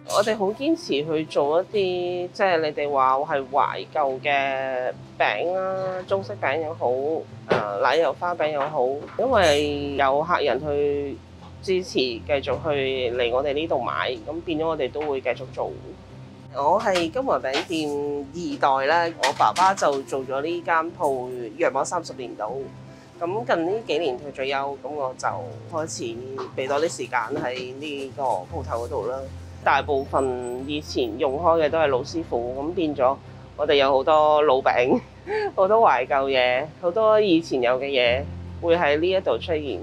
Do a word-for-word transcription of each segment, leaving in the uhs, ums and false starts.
我哋好堅持去做一啲即係你哋話係懷舊嘅餅啦，中式餅又好，誒、呃、奶油花餅又好，因為有客人去支持，繼續去嚟我哋呢度買，咁變咗我哋都會繼續做。我係金華餅店二代啦，我爸爸就做咗呢間鋪約莫三十年度。咁近呢幾年退咗休，咁我就開始俾多啲時間喺呢個鋪頭嗰度啦。大部分以前用開嘅都係老師傅，咁變咗我哋有好多老餅，好多懷舊嘢，好多以前有嘅嘢會喺呢一度出現。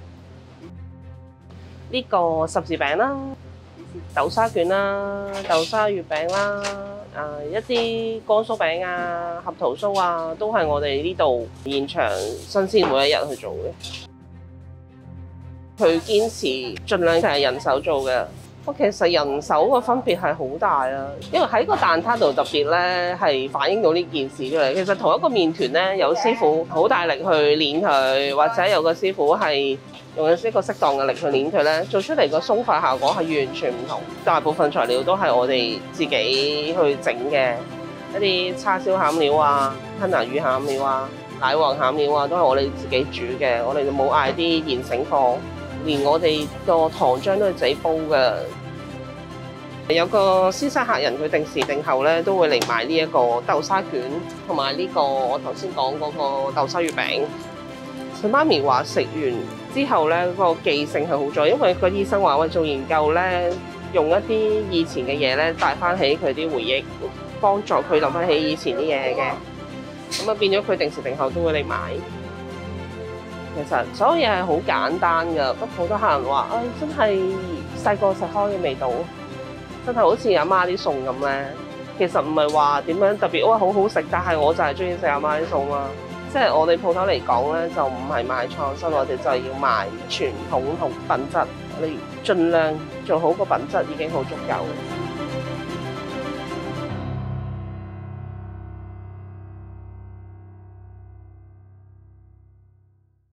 呢個十字餅啦，豆沙卷啦，豆沙月餅啦，啊一啲乾酥餅啊、合桃酥啊，都係我哋呢度現場新鮮每一日去做嘅。佢堅持盡量係人手做嘅。不過其實人手個分別係好大啊，因為喺個蛋撻度特別咧係反映到呢件事出嚟。其實同一個麵團咧，有師傅好大力去攣佢，或者有個師傅係用一個適當嘅力去攣佢咧，做出嚟個鬆化效果係完全唔同。大部分材料都係我哋自己去整嘅，一啲叉燒餡料啊、吞拿魚餡料啊、奶黃餡料啊，都係我哋自己煮嘅。我哋就冇嗌啲現成貨。連我哋個糖漿都係自己煲嘅。有個先生客人佢定時定候咧都會嚟買呢一個豆沙卷，同埋呢個我頭先講嗰個豆沙月餅。佢媽咪話食完之後咧，個記性係好咗，因為個醫生話喂，做研究咧，用一啲以前嘅嘢咧帶翻起佢啲回憶，幫助佢諗翻起以前啲嘢嘅。咁啊變咗佢定時定候都會嚟買。其實所有嘢係好簡單㗎，不過好多客人話：，誒、哎、真係細個食開嘅味道，真係好似阿媽啲餸咁咧。其實唔係話點樣特別，哇好好食，但係我就係中意食阿媽啲餸嘛。即係我哋鋪頭嚟講咧，就唔係賣創新，我哋就係要賣傳統同品質，我哋盡量做好個品質已經好足夠。